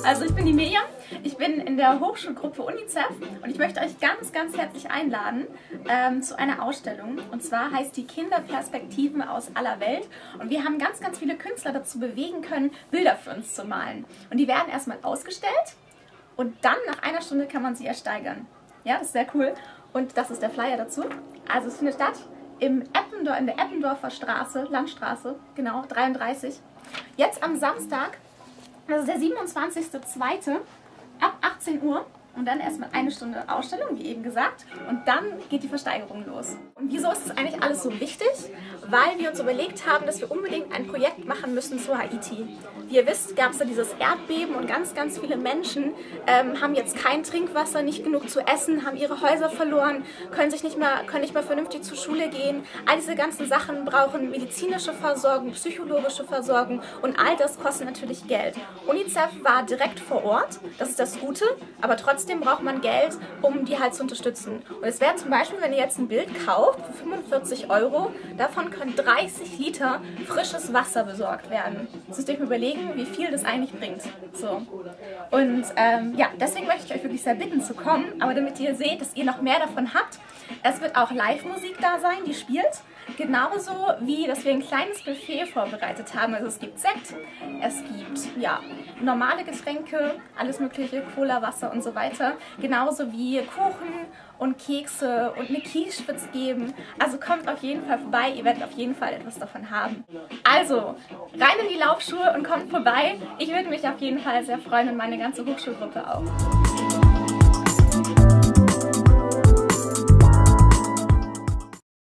Also ich bin die Miriam, ich bin in der Hochschulgruppe UNICEF und ich möchte euch ganz, ganz herzlich einladen zu einer Ausstellung. Und zwar heißt die Kinderperspektiven aus aller Welt. Und wir haben ganz, ganz viele Künstler dazu bewegen können, Bilder für uns zu malen. Und die werden erstmal ausgestellt und dann nach einer Stunde kann man sie ersteigern. Ja, das ist sehr cool. Und das ist der Flyer dazu. Also es findet statt in der Eppendorfer Straße, Landstraße, genau, 33. Jetzt am Samstag, das ist der 27.02. ab 18 Uhr. Und dann erstmal eine Stunde Ausstellung, wie eben gesagt. Und dann geht die Versteigerung los. Und wieso ist das eigentlich alles so wichtig? Weil wir uns überlegt haben, dass wir unbedingt ein Projekt machen müssen zu Haiti. Wie ihr wisst, gab es da dieses Erdbeben und ganz, ganz viele Menschen haben jetzt kein Trinkwasser, nicht genug zu essen, haben ihre Häuser verloren, können nicht mehr vernünftig zur Schule gehen. All diese ganzen Sachen brauchen medizinische Versorgung, psychologische Versorgung und all das kostet natürlich Geld. UNICEF war direkt vor Ort, das ist das Gute, aber trotzdem braucht man Geld, um die halt zu unterstützen. Und es wäre zum Beispiel, wenn ihr jetzt ein Bild kauft für 45 €, davon können 30 Liter frisches Wasser besorgt werden. Das müsst ihr euch mal überlegen, wie viel das eigentlich bringt. So. Und ja, deswegen möchte ich euch wirklich sehr bitten zu kommen, aber damit ihr seht, dass ihr noch mehr davon habt, es wird auch Live-Musik da sein, die spielt. Genauso wie, dass wir ein kleines Buffet vorbereitet haben. Also es gibt Sekt, es gibt ja normale Getränke, alles mögliche, Cola, Wasser und so weiter. Genauso wie Kuchen und Kekse und eine Quiche wird es geben. Also kommt auf jeden Fall vorbei, ihr werdet auf jeden Fall etwas davon haben. Also, rein in die Laufschuhe und kommt vorbei. Ich würde mich auf jeden Fall sehr freuen und meine ganze Hochschulgruppe auch.